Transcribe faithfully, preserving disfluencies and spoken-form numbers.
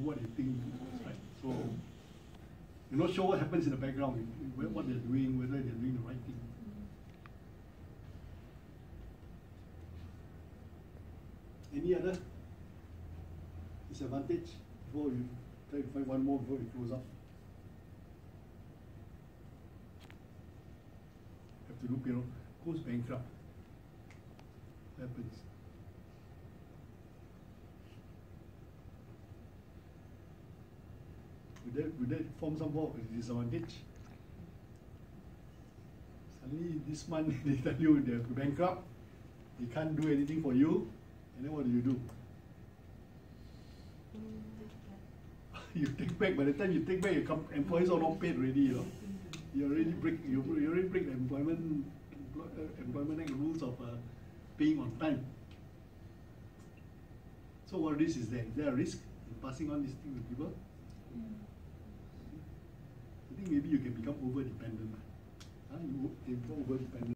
do what they think is right. So, you're not sure what happens in the background, what they're doing, whether they're doing the right thing. Any other disadvantage before you try to find one more before you close up? Have to do payroll. Goes bankrupt. What happens? Would that, would that form some more disadvantage? Suddenly this month they tell you they have to bankrupt, they can't do anything for you, and then what do you do? You take back. By the time you take back, your employees are not paid already. You know, you already break you, you already break the employment employment act rules of uh, paying on time. So what risk is there? Is there a risk in passing on this thing to people? I think maybe you can become over dependent. Huh? You, you become over dependent.